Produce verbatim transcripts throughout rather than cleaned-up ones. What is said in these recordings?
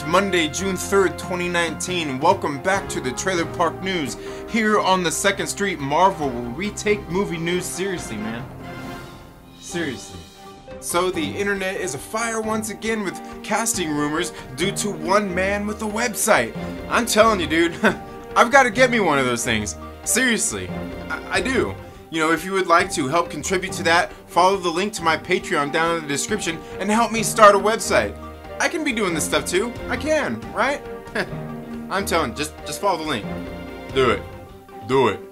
Monday, June third, twenty nineteen. Welcome back to the Trailer Park News here on the Second Street Marvel, where we take movie news seriously, man. Seriously. So the internet is afire once again with casting rumors due to one man with a website. I'm telling you, dude, I've got to get me one of those things. Seriously, I, I do. You know, if you would like to help contribute to that, follow the link to my Patreon down in the description and help me start a website. I can be doing this stuff too. I can, right? I'm telling you, just, just follow the link. Do it. Do it.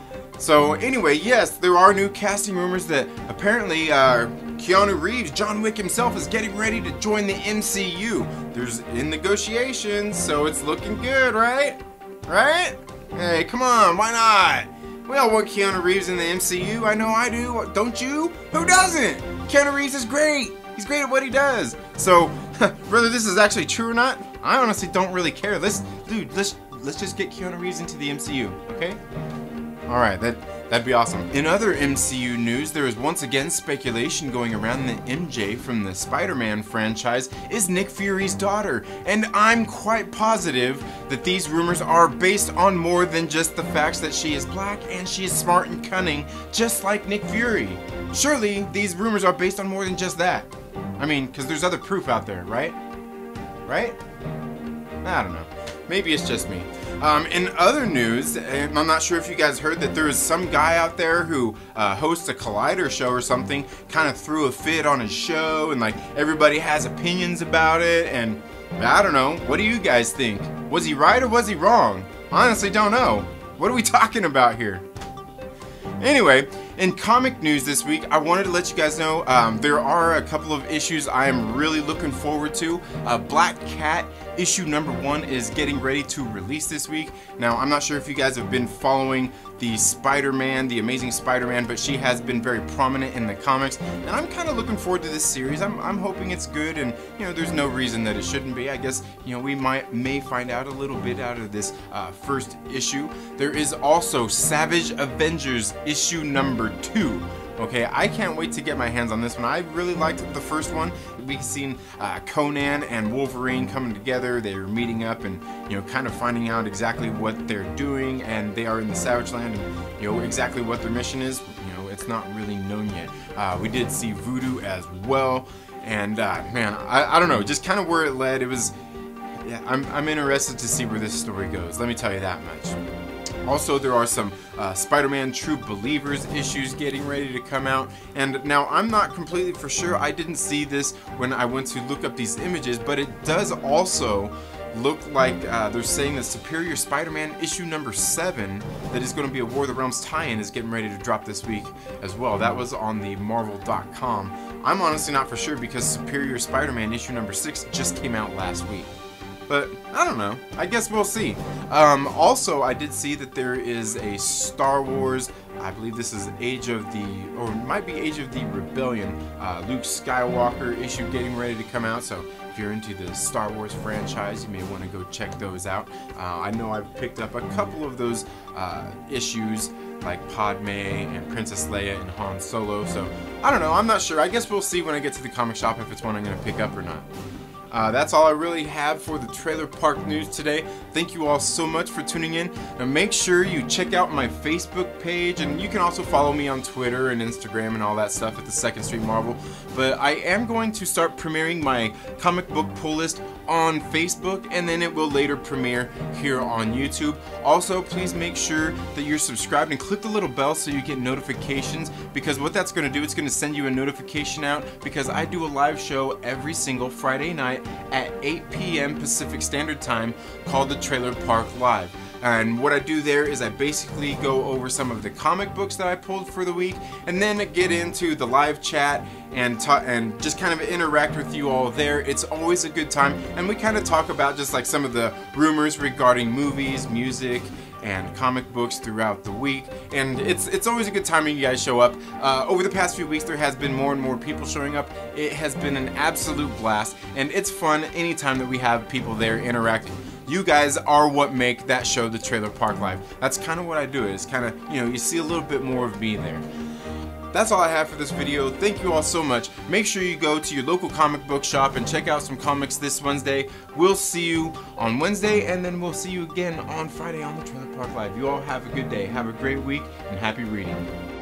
So anyway, yes, there are new casting rumors that apparently uh, Keanu Reeves, John Wick himself, is getting ready to join the M C U. There's in negotiations, so it's looking good, right? Right? Hey, come on, why not? We all want Keanu Reeves in the M C U. I know I do. Don't you? Who doesn't? Keanu Reeves is great. He's great at what he does. So, whether this is actually true or not, I honestly don't really care. Let's, dude, let's let's just get Keanu Reeves into the M C U, okay? All right, that that'd be awesome. In other M C U news, there is once again speculation going around that M J from the Spider-Man franchise is Nick Fury's daughter, and I'm quite positive that these rumors are based on more than just the facts that she is black and she is smart and cunning, just like Nick Fury. Surely these rumors are based on more than just that. I mean, because there's other proof out there, right? Right? I don't know. Maybe it's just me. Um, in other news, and I'm not sure if you guys heard that there is some guy out there who uh, hosts a Collider show or something, kind of threw a fit on his show, and like everybody has opinions about it, and I don't know. What do you guys think? Was he right or was he wrong? Honestly, don't know. What are we talking about here? Anyway, in comic news this week, I wanted to let you guys know um, there are a couple of issues I am really looking forward to. Uh, Black Cat issue number one is getting ready to release this week. Now, I'm not sure if you guys have been following the Spider-Man, the Amazing Spider-Man, but she has been very prominent in the comics, and I'm kind of looking forward to this series. I'm, I'm hoping it's good, and you know, there's no reason that it shouldn't be. I guess you know we might may find out a little bit out of this uh, first issue. There is also Savage Avengers issue number two. Okay, I can't wait to get my hands on this one. I really liked the first one. We've seen uh, Conan and Wolverine coming together. They're meeting up and, you know, kind of finding out exactly what they're doing, and they are in the Savage Land, and, you know, exactly what their mission is. You know, it's not really known yet. Uh, we did see Voodoo as well, and, uh, man, I, I don't know, just kind of where it led. It was, yeah, I'm, I'm interested to see where this story goes. Let me tell you that much. Also, there are some uh, Spider-Man True Believers issues getting ready to come out, and now I'm not completely for sure. I didn't see this when I went to look up these images, but it does also look like uh, they're saying that Superior Spider-Man issue number seven, that is going to be a War of the Realms tie-in, is getting ready to drop this week as well. That was on the Marvel dot com. I'm honestly not for sure because Superior Spider-Man issue number six just came out last week. But, I don't know. I guess we'll see. Um, also, I did see that there is a Star Wars, I believe this is Age of the, or it might be Age of the Rebellion, uh, Luke Skywalker issue getting ready to come out. So, if you're into the Star Wars franchise, you may want to go check those out. Uh, I know I've picked up a couple of those uh, issues, like Padme and Princess Leia and Han Solo. So, I don't know. I'm not sure. I guess we'll see when I get to the comic shop if it's one I'm going to pick up or not. Uh, that's all I really have for the Trailer Park News today. Thank you all so much for tuning in. Now make sure you check out my Facebook page, and you can also follow me on Twitter and Instagram and all that stuff at the Second Street Marvel. But I am going to start premiering my comic book pull list on Facebook, and then it will later premiere here on YouTube. Also, please make sure that you're subscribed and click the little bell so you get notifications, because what that's going to do, it's going to send you a notification out, because I do a live show every single Friday night at eight P M Pacific Standard Time called the Trailer Park Live. And what I do there is I basically go over some of the comic books that I pulled for the week, and then get into the live chat and talk, and just kind of interact with you all there. It's always a good time, and we kind of talk about just like some of the rumors regarding movies, music, and comic books throughout the week, and it's it's always a good time when you guys show up. Uh, over the past few weeks, there has been more and more people showing up. It has been an absolute blast, and it's fun anytime that we have people there interacting. You guys are what make that show, the Trailer Park Live. That's kind of what I do. It's kind of, you know, you see a little bit more of me there. that's all I have for this video. Thank you all so much. Make sure you go to your local comic book shop and check out some comics this Wednesday. We'll see you on Wednesday, and then we'll see you again on Friday on the Trailer Park Live. You all have a good day. Have a great week, and happy reading.